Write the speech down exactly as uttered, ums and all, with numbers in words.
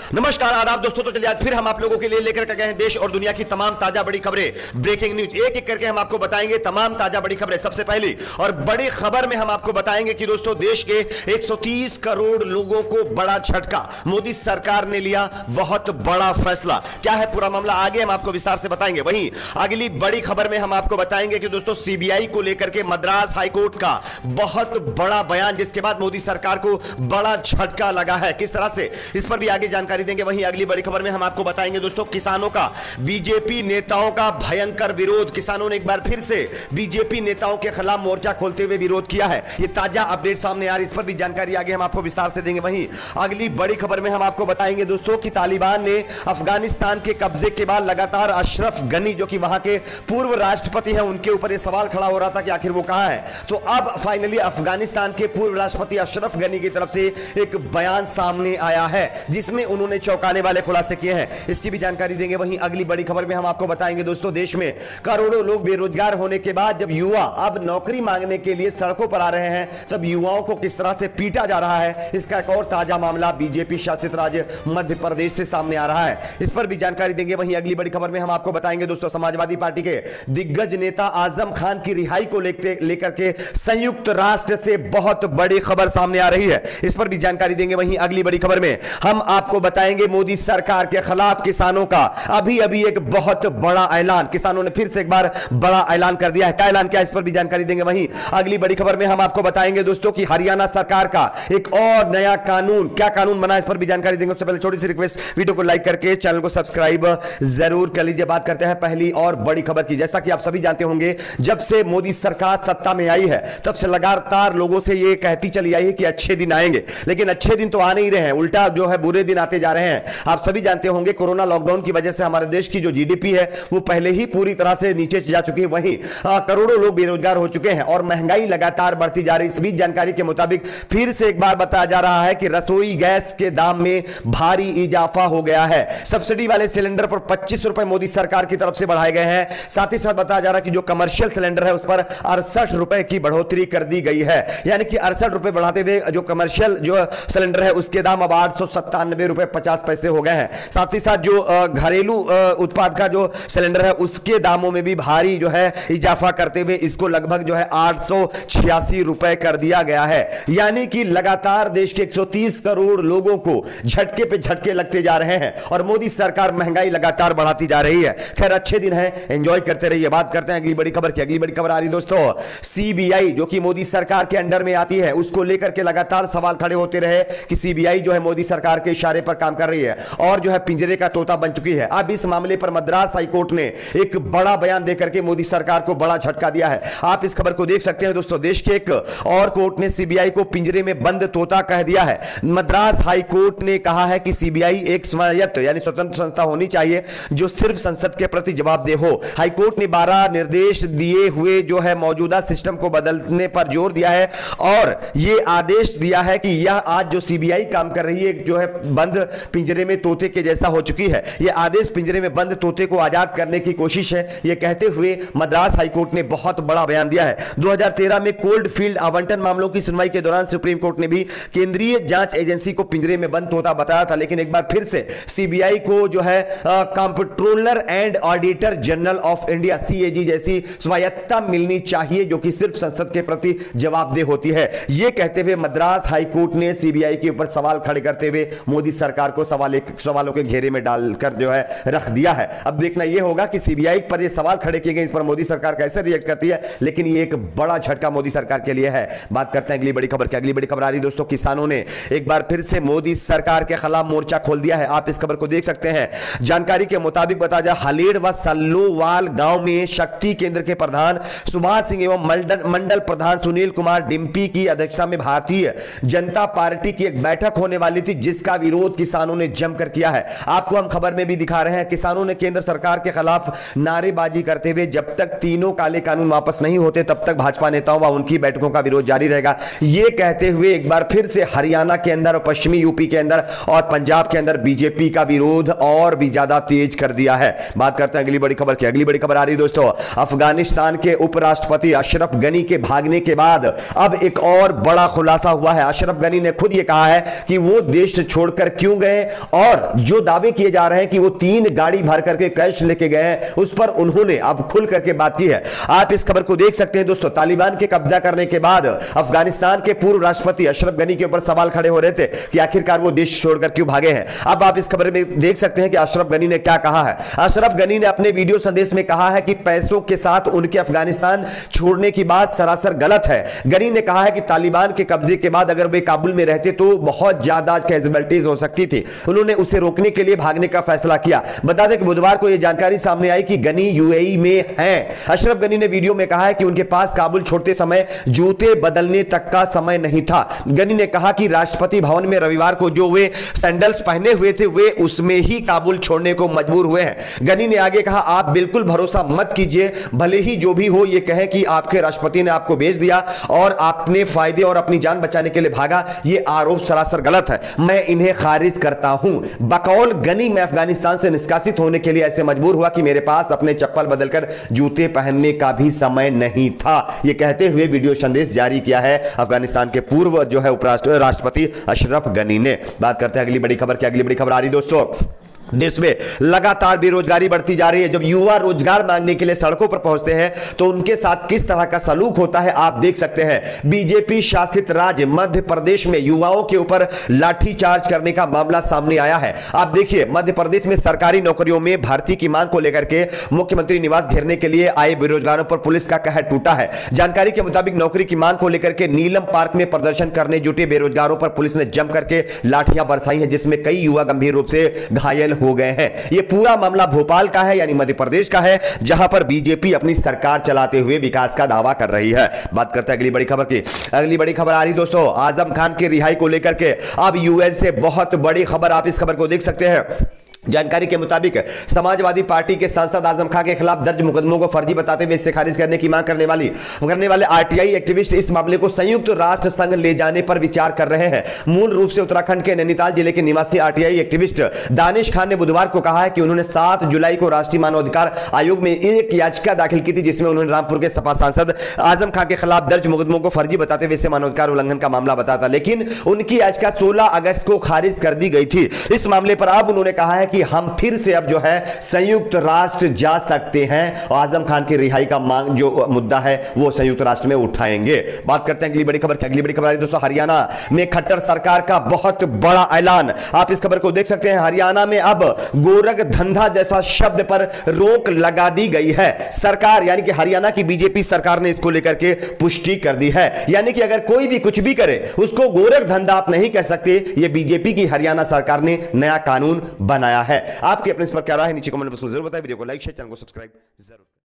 नमस्कार आदाब दोस्तों। तो चलिए आज फिर हम आप लोगों के लिए लेकर के गए हैं देश और दुनिया की तमाम ताजा बड़ी खबरें, ब्रेकिंग न्यूज। एक एक करके हम आपको बताएंगे तमाम ताजा बड़ी खबरें। सबसे पहली और बड़ी खबर में हम आपको बताएंगे कि दोस्तों देश के एक सौ तीस करोड़ लोगों को बड़ा झटका, मोदी सरकार ने लिया बहुत बड़ा फैसला। क्या है पूरा मामला आगे हम आपको विस्तार से बताएंगे। वहीं अगली बड़ी खबर में हम आपको बताएंगे कि दोस्तों सीबीआई को लेकर के मद्रास हाईकोर्ट का बहुत बड़ा बयान, जिसके बाद मोदी सरकार को बड़ा झटका लगा है। किस तरह से, इस पर भी आगे जानकारी देंगे। वहीं अगली बड़ी खबर में हम आपको बताएंगे दोस्तों किसानों का बीजेपी नेताओं का भयंकर विरोध। किसानों ने एक बार फिर से बीजेपी नेताओं के खिलाफ मोर्चा खोलते हुए विरोध किया है। ये ताजा अपडेट सामने आ रही, इस पर भी जानकारी आगे हम आपको विस्तार से देंगे। वहीं अगली बड़ी खबर में हम आपको बताएंगे दोस्तों कि तालिबान ने अफगानिस्तान के कब्जे के बाद लगातार अशरफ गनी, जो कि वहां के पूर्व राष्ट्रपति हैं, उनके ऊपर यह सवाल खड़ा हो रहा था कि आखिर वो कहां है। तो अब फाइनली अफगानिस्तान के पूर्व राष्ट्रपति अशरफ गनी की तरफ से एक बयान सामने आया है, जिसमें उन्होंने चौंकाने वाले खुलासे किए हैं। इसकी भी जानकारी देंगे। वहीं अगली बड़ी खबर में हम आपको बताएंगे दोस्तों देश में करोड़ों लोग बेरोजगार होने के बाद जब युवा अब नौकरी मांगने के लिए सड़कों पर आ रहे हैं, तब युवाओं को किस तरह से पीटा जा रहा है, इसका एक और ताजा मामला बीजेपी शासित राज्य मध्य प्रदेश से सामने आ रहा है। इस पर भी जानकारी देंगे। वहीं अगली बड़ी खबर में हम आपको बताएंगे दोस्तों समाजवादी पार्टी के दिग्गज नेता आजम खान की रिहाई को लेकर के संयुक्त राष्ट्र से बहुत बड़ी खबर सामने आ रही है। इस पर भी जानकारी देंगे। वहीं अगली बड़ी खबर में हम आपको बताएंगे मोदी सरकार के खिलाफ किसानों का अभी अभी एक बहुत बड़ा ऐलान, किसानों ने फिर से एक बार बड़ा ऐलान कर दिया है। क्या ऐलान किया, इस पर भी जानकारी देंगे। वहीं अगली बड़ी खबर में हम आपको बताएंगे दोस्तों कि हरियाणा सरकार का एक और नया कानून, क्या कानून बना, इस पर भी जानकारी देंगे। उससे पहले छोटी सी रिक्वेस्ट, वीडियो को लाइक करके चैनल को सब्सक्राइब जरूर कर लीजिए। बात करते हैं पहली और बड़ी खबर की। जैसा कि आप सभी जानते होंगे, जब से मोदी सरकार सत्ता में आई है तब से लगातार लोगों से यह कहती चली आई है कि अच्छे दिन आएंगे, लेकिन अच्छे दिन तो आ नहीं रहे हैं, उल्टा जो है बुरे दिन आते जा रहे हैं। आप सभी जानते होंगे कोरोना लॉकडाउन की वजह से हमारे देश की जो जीडीपी है वो पहले ही पूरी तरह से नीचे जा चुकी है। वहीं करोड़ों लोग बेरोजगार हो चुके हैं और महंगाई लगातार बढ़ती जा रही है। इस बीच जानकारी के मुताबिक फिर से एक बार बताया जा रहा है कि रसोई गैस के दाम में भारी इजाफा हो गया है। सब्सिडी वाले सिलेंडर पर पच्चीस रुपए मोदी सरकार की तरफ से बढ़ाए गए हैं। साथ ही साथ बताया जा रहा है कि जो कमर्शियल सिलेंडर है उस पर अड़सठ रुपए की बढ़ोतरी कर दी गई है। यानी कि अड़सठ रुपए बढ़ाते हुए जो कमर्शियल जो सिलेंडर है उसके दाम अब आठ सौ सत्तानवे रुपए पचास पैसे हो गए हैं। साथ ही साथ जो घरेलू उत्पाद का जो सिलेंडर है उसके दामों में भी भारी जो है इजाफा करते हुए इसको लगभग जो है आठ सौ छियासी रुपए कर दिया गया है। यानी कि लगातार देश के एक सौ तीस करोड़ लोगों को झटके पे झटके लगते जा रहे हैं और मोदी सरकार महंगाई लगातार बढ़ाती जा रही है। खैर अच्छे दिन है, एंजॉय करते रहिए। बात करते हैं अगली बड़ी खबर की। अगली बड़ी खबर आ रही दोस्तों सीबीआई, जो कि मोदी सरकार के अंडर में आती है, उसको लेकर के लगातार सवाल खड़े होते रहे कि सीबीआई जो है मोदी सरकार के इशारे पर काम कर रही है और जो है पिंजरे का तोता बन चुकी है। अब इस मामले पर मद्रास हाईकोर्ट ने एक बड़ा बयान देकर के मोदी सरकार को बड़ा झटका दिया है। आप इस खबर को देख सकते हैं दोस्तों। देश के एक और कोर्ट ने सीबीआई को पिंजरे में बंद तोता कह दिया है। मद्रास हाईकोर्ट ने कहा है कि सीबीआई एक स्वायत्त यानी स्वतंत्र संस्था होनी चाहिए जो सिर्फ संसद के प्रति जवाबदेह हो। हाईकोर्ट ने बारह निर्देश दिए हुए जो है मौजूदा सिस्टम को बदलने पर जोर दिया है और यह आदेश दिया है कि यह आज जो सीबीआई काम कर रही है जो है बंद पिंजरे में तोते के जैसा हो चुकी है। यह आदेश पिंजरे में बंद तोते को आजाद करने की कोशिश है, यह कहते हुए मद्रास हाईकोर्ट ने बहुत बड़ा बयान दिया है। दो हज़ार तेरह में कोल्ड फील्ड आवंटन मामलों की सुनवाई के दौरान सुप्रीम कोर्ट ने भी केंद्रीय जांच एजेंसी को पिंजरे में बंद तोता बताया था, लेकिन एक बार फिर से सीबीआई को जो है controller and auditor general of India CAG जैसी स्वायत्तता मिलनी चाहिए जो कि सिर्फ संसद के प्रति जवाबदेह होती है। यह कहते हुए मद्रास हाईकोर्ट ने सीबीआई के ऊपर सवाल खड़े करते हुए मोदी सरकार को सवाल एक सवालों के घेरे में डालकर जो है रख दिया है। अब देखना यह होगा कि सीबीआई पर ये सवाल खड़े किए गए, इस पर मोदी सरकार कैसे रिएक्ट करती है, लेकिन ये एक बड़ा झटका मोदी सरकार के लिए है। बात करते हैं अगली बड़ी खबर की। अगली बड़ी खबर आ रही दोस्तों किसानों ने एक बार फिर से मोदी सरकार के खिलाफ मोर्चा खोल दिया है। आप इस खबर को देख सकते हैं। जानकारी के मुताबिक बताया जाए हलेड़ व सल्लोवाल गांव में शक्ति केंद्र के प्रधान सुभाष सिंह एवं मंडल मंडल प्रधान सुनील कुमार डिम्पी की अध्यक्षता में भारतीय जनता पार्टी की एक बैठक होने वाली थी, जिसका विरोध किसानों ने जमकर किया है। आपको हम खबर में भी दिखा रहे हैं, किसानों ने केंद्र सरकार के खिलाफ नारेबाजी करते हुए जब तक तीनों काले कानून वापस नहीं होते तब तक भाजपा नेताओं व उनकी बैठकों का विरोध जारी रहेगा, यह कहते हुए एक बार फिर से हरियाणा के अंदर और पश्चिमी यूपी के अंदर और पंजाब के अंदर बीजेपी का विरोध और भी ज्यादा तेज कर दिया है। बात करते हैं अगली बड़ी खबर की। अगली बड़ी खबर आ रही दोस्तों अफगानिस्तान के उपराष्ट्रपति अशरफ गनी के भागने के बाद अब एक और बड़ा खुलासा हुआ है। अशरफ गनी ने खुद यह कहा है कि वो देश छोड़कर क्यों गए और जो दावे किए जा रहे हैं कि वो तीन गाड़ी भर करके कैश लेके गए हैं, उस पर उन्होंने अब खुल करके बात की है। आप इस खबर को देख सकते हैं दोस्तों। तालिबान के कब्जा करने के बाद अफगानिस्तान के पूर्व राष्ट्रपति अशरफ गनी के ऊपर सवाल खड़े हो रहे थे कि आखिरकार वो देश छोड़कर क्यों भागे हैं। अब आप इस खबर में देख सकते हैं कि अशरफ गनी ने क्या कहा है। अशरफ गनी ने अपने वीडियो संदेश में कहा है कि पैसों के साथ उनके अफगानिस्तान छोड़ने की बात सरासर गलत है। गनी ने कहा है कि तालिबान के कब्जे के बाद अगर वे काबुल में रहते तो बहुत ज्यादा कैजुअलिटीज हो सकती थी। उन्होंने उसे रोकने के लिए भागने का फैसला किया। बता दें कि बुधवार को यह जानकारी सामने आई कि गनी यूएई में हैं। अशरफ गनी ने वीडियो में कहा है कि उनके पास काबुल छोड़ते समय जूते बदलने तक का समय नहीं था। गनी ने कहा कि राष्ट्रपति भवन में रविवार को जो वे सैंडल्स पहने हुए थे वे उसमें ही काबुल छोड़ने को मजबूर हुए हैं। गनी ने आगे कहा, आप बिल्कुल भरोसा मत कीजिए, भले ही जो भी हो ये कहे कि आपके राष्ट्रपति ने आपको भेज दिया और आपने फायदे और अपनी जान बचाने के लिए भागा, ये आरोप सरासर गलत है। मैं इन्हें खारिज करता हूं। बकौल गनी, मैं अफगानिस्तान से निष्कासित होने के लिए ऐसे मजबूर हुआ कि मेरे पास अपने चप्पल बदलकर जूते पहनने का भी समय नहीं था। यह कहते हुए वीडियो संदेश जारी किया है अफगानिस्तान के पूर्व जो है उपराष्ट्रपति अशरफ गनी ने। बात करते हैं अगली बड़ी खबर की। अगली बड़ी खबर आ रही दोस्तों, देश में लगातार बेरोजगारी बढ़ती जा रही है। जब युवा रोजगार मांगने के लिए सड़कों पर पहुंचते हैं तो उनके साथ किस तरह का सलूक होता है आप देख सकते हैं। बीजेपी शासित राज्य मध्य प्रदेश में युवाओं के ऊपर लाठीचार्ज करने का मामला सामने आया है। आप देखिए, मध्य प्रदेश में सरकारी नौकरियों में भर्ती की मांग को लेकर के मुख्यमंत्री निवास घेरने के लिए आए बेरोजगारों पर पुलिस का कहर टूटा है। जानकारी के मुताबिक नौकरी की मांग को लेकर के नीलम पार्क में प्रदर्शन करने जुटे बेरोजगारों पर पुलिस ने जम करके लाठियां बरसाई हैं, जिसमें कई युवा गंभीर रूप से घायल हो गए हैं। यह पूरा मामला भोपाल का है, यानी मध्य प्रदेश का है, जहां पर बीजेपी अपनी सरकार चलाते हुए विकास का दावा कर रही है। बात करते हैं अगली बड़ी खबर की। अगली बड़ी खबर आ रही दोस्तों, आजम खान की रिहाई को लेकर के अब यूएन से बहुत बड़ी खबर। आप इस खबर को देख सकते हैं। जानकारी के मुताबिक समाजवादी पार्टी के सांसद आजम खान के खिलाफ दर्ज मुकदमों को फर्जी बताते हुए इसे खारिज करने की मांग करने वाली करने वाले आरटीआई एक्टिविस्ट इस मामले को संयुक्त राष्ट्र संघ ले जाने पर विचार कर रहे हैं। मूल रूप से उत्तराखंड के नैनीताल जिले के निवासी आरटीआई एक्टिविस्ट दानिश खान ने बुधवार को कहा है कि उन्होंने सात जुलाई को राष्ट्रीय मानवाधिकार आयोग में एक याचिका दाखिल की थी, जिसमें उन्होंने रामपुर के सपा सांसद आजम खान के खिलाफ दर्ज मुकदमों को फर्जी बताते हुए इसे मानवाधिकार उल्लंघन का मामला बताया था, लेकिन उनकी याचिका सोलह अगस्त को खारिज कर दी गई थी। इस मामले पर अब उन्होंने कहा है कि हम फिर से अब जो है संयुक्त राष्ट्र जा सकते हैं और आजम खान की रिहाई का मांग जो मुद्दा है वो संयुक्त राष्ट्र में उठाएंगे। बात करते हैं अगली बड़ी खबर की। अगली बड़ी खबर आ रही दोस्तों, हरियाणा में खट्टर सरकार का बहुत बड़ा ऐलान। आप इस खबर को देख सकते हैं। हरियाणा में अब गोरख धंधा जैसा शब्द पर रोक लगा दी गई है। सरकार यानी कि हरियाणा की बीजेपी सरकार ने इसको लेकर के पुष्टि कर दी है, यानी कि अगर कोई भी कुछ भी करे उसको गोरख धंधा आप नहीं कह सकते। यह बीजेपी की हरियाणा सरकार ने नया कानून बनाया है। आपके अपने इस पर क्या राय है नीचे कमेंट बॉक्स में जरूर बताएं। वीडियो को लाइक शेयर, चैनल को सब्सक्राइब जरूर।